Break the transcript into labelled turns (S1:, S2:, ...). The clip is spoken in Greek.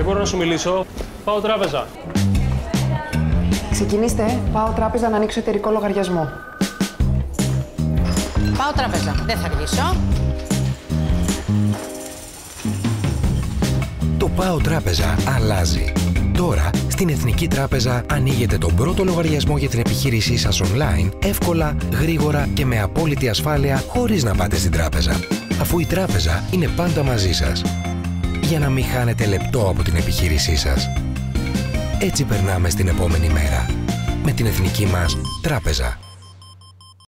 S1: Δεν μπορώ να σου μιλήσω. Πάω τράπεζα.
S2: Ξεκινήστε. Πάω τράπεζα να ανοίξω εταιρικό λογαριασμό.
S3: Πάω τράπεζα. Δεν θα αργήσω.
S4: Το Πάω Τράπεζα αλλάζει. Τώρα, στην Εθνική Τράπεζα ανοίγετε τον πρώτο λογαριασμό για την επιχείρησή σας online, εύκολα, γρήγορα και με απόλυτη ασφάλεια, χωρίς να πάτε στην τράπεζα. Αφού η τράπεζα είναι πάντα μαζί σας. Για να μην χάνετε λεπτό από την επιχείρησή σας. Έτσι περνάμε στην επόμενη μέρα. Με την Εθνική μας Τράπεζα.